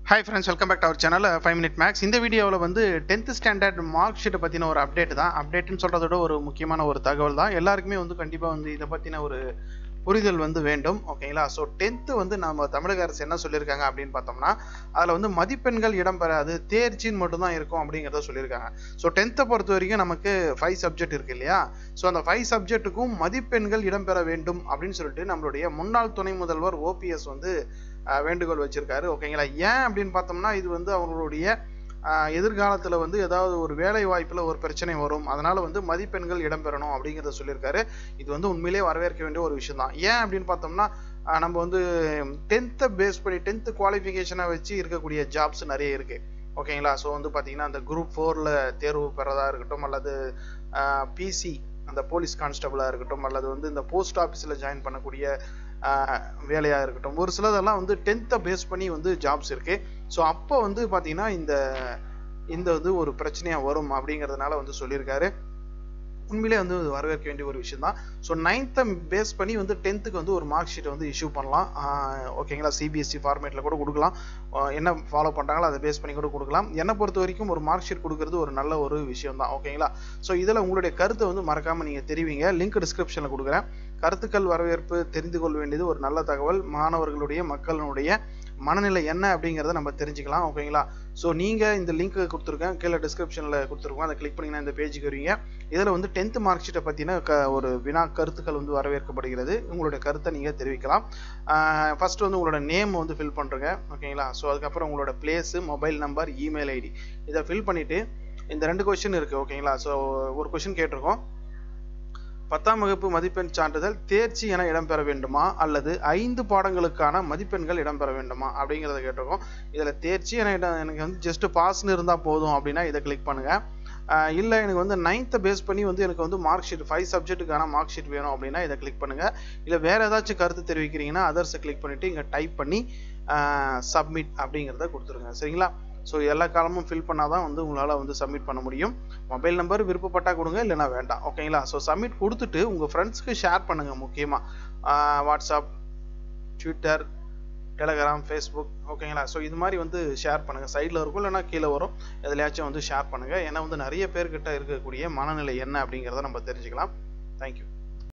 Hi friends, welcome back to our channel 5 Minute Max. இந்த வீடியோவில் வந்து 10th ஸ்டாண்டர்ட் மார்க் ஷீட்டை பற்றின ஒரு அப்டேட் தான். அப்டேட்னு சொல்கிறதோட ஒரு முக்கியமான ஒரு தகவல் தான். எல்லாருக்குமே வந்து கண்டிப்பாக வந்து இதை பற்றின ஒரு புரிதல் வந்து வேண்டும். ஓகேங்களா? ஸோ 10th வந்து நம்ம தமிழக அரசு என்ன சொல்லியிருக்காங்க அப்படின்னு பார்த்தோம்னா, அதில் வந்து மதிப்பெண்கள் இடம்பெறாது, தேர்ச்சின்னு மட்டும்தான் இருக்கும் அப்படிங்கிறத சொல்லியிருக்காங்க. ஸோ 10th பொறுத்த வரைக்கும் நமக்கு 5 சப்ஜெக்ட் இருக்கு இல்லையா? ஸோ அந்த 5 சப்ஜெக்ட்டுக்கும் மதிப்பெண்கள் இடம்பெற வேண்டும் அப்படின்னு சொல்லிட்டு நம்மளுடைய முன்னாள் துணை முதல்வர் OPS வந்து வேண்டுகோள் வச்சிருக்காரு. ஓகேங்களா? ஏன் அப்படின்னு பார்த்தோம்னா, இது வந்து அவங்களுடைய எதிர்காலத்தில் வந்து ஏதாவது ஒரு வேலை வாய்ப்பில் ஒரு பிரச்சனை வரும், அதனால வந்து மதிப்பெண்கள் இடம்பெறணும் அப்படிங்கிறத சொல்லியிருக்காரு. இது வந்து உண்மையிலே வரவேற்க வேண்டிய ஒரு விஷயம் தான். ஏன் அப்படின்னு பார்த்தோம்னா, நம்ம வந்து 10th பேஸ் பண்ணி 10th குவாலிஃபிகேஷனை வச்சு இருக்கக்கூடிய ஜாப்ஸ் நிறைய இருக்கு. ஓகேங்களா? ஸோ வந்து பார்த்தீங்கன்னா அந்த குரூப் 4ல் தேர்வு பெறதா இருக்கட்டும், அல்லது PC அந்த போலீஸ் கான்ஸ்டபிளாக இருக்கட்டும், அல்லது வந்து இந்த போஸ்ட் ஆஃபீஸில் ஜாயின் பண்ணக்கூடிய வேலையாக இருக்கட்டும், ஒரு சிலதெல்லாம் வந்து 10th பேஸ் பண்ணி வந்து ஜாப்ஸ் இருக்கு. ஸோ அப்போ வந்து பார்த்தீங்கன்னா இந்த இது ஒரு பிரச்சனையாக வரும் அப்படிங்கிறதுனால வந்து சொல்லியிருக்காரு. உண்மையிலே வந்து வரவேற்க வேண்டிய ஒரு விஷயம் தான். ஸோ 9th பேஸ் பண்ணி வந்து 10th வந்து ஒரு மார்க் ஷீட்டை வந்து இஷ்யூ பண்ணலாம். ஓகேங்களா? CBSE ஃபார்மேட்டில் கூட கொடுக்கலாம். என்ன ஃபாலோ பண்ணுறாங்களோ அதை பேஸ் பண்ணி கூட கொடுக்கலாம். என்னை பொறுத்த வரைக்கும் ஒரு மார்க் ஷீட் கொடுக்கறது ஒரு நல்ல ஒரு விஷயம் தான். ஓகேங்களா? ஸோ இதில் உங்களுடைய கருத்தை வந்து மறக்காமல் நீங்கள் தெரிவிங்க. லிங்க் டிஸ்கிரிப்ஷனில் கொடுக்குறேன். கருத்துக்கள் வரவேற்பு, தெரிந்து கொள்ள வேண்டியது ஒரு நல்ல தகவல். மாணவர்களுடைய மக்களுடைய மனநிலை என்ன அப்படிங்கிறத நம்ம தெரிஞ்சுக்கலாம். ஓகேங்களா? ஸோ நீங்கள் இந்த லிங்க் கொடுத்துருக்கேன், கீழே டிஸ்கிரிப்ஷனில் கொடுத்துருக்கோம், அதை கிளிக் பண்ணிங்கன்னா இந்த பேஜுக்கு வருவீங்க. இதில் வந்து 10th மார்க் ஷீட்டை பற்றின ஒரு வினா கருத்துக்கள் வந்து வரவேற்கப்படுகிறது. உங்களுடைய கருத்தை நீங்கள் தெரிவிக்கலாம். ஃபர்ஸ்ட் வந்து உங்களோட நேம் வந்து ஃபில் பண்ணுறங்க. ஓகேங்களா? ஸோ அதுக்கப்புறம் உங்களோட place, mobile number, email ID இதை ஃபில் பண்ணிவிட்டு இந்த 2 கொஸ்டின் இருக்குது. ஓகேங்களா? ஸோ ஒரு கொஸ்டின் கேட்டிருக்கோம், 10ஆம் வகுப்பு மதிப்பெண் சான்றிதழ் தேர்ச்சி என இடம்பெற வேண்டுமா அல்லது 5 பாடங்களுக்கான மதிப்பெண்கள் இடம்பெற வேண்டுமா அப்படிங்கிறத கேட்டிருக்கோம். இதில் தேர்ச்சி எனக்கு வந்து ஜஸ்ட் பாஸ்ன்னு இருந்தால் போதும் அப்படின்னா இதை கிளிக் பண்ணுங்கள். இல்லை எனக்கு வந்து 9th பேஸ் பண்ணி வந்து எனக்கு வந்து மார்க் ஷீட் 5 சப்ஜெக்ட்டுக்கான மார்க் ஷீட் வேணும் அப்படின்னா இதை கிளிக் பண்ணுங்கள். இல்லை வேறு ஏதாச்சும் கருத்து தெரிவிக்கிறீங்கன்னா அதர்ஸை கிளிக் பண்ணிவிட்டு இங்கே டைப் பண்ணி சப்மிட் அப்படிங்கிறத கொடுத்துருங்க. சரிங்களா? ஸோ எல்லா காலமும் ஃபில் பண்ணால் தான் வந்து உங்களால் வந்து சப்மிட் பண்ண முடியும். மொபைல் நம்பர் விருப்பப்பட்டால் கொடுங்க, இல்லைனா வேண்டாம். ஓகேங்களா? ஸோ சப்மிட் கொடுத்துட்டு உங்கள் ஃப்ரெண்ட்ஸ்க்கு ஷேர் பண்ணுங்கள். முக்கியமாக வாட்ஸ்அப், ட்விட்டர், டெலகிராம், ஃபேஸ்புக். ஓகேங்களா? ஸோ இது மாதிரி வந்து ஷேர் பண்ணுங்கள். சைடில் இருக்கும் இல்லைனா கீழே வரும், எதுலையாச்சும் வந்து ஷேர் பண்ணுங்கள். ஏன்னா வந்து நிறைய பேர்கிட்ட இருக்கக்கூடிய மனநிலை என்ன அப்படிங்கிறத நம்ம தெரிஞ்சுக்கலாம். தேங்க்யூ.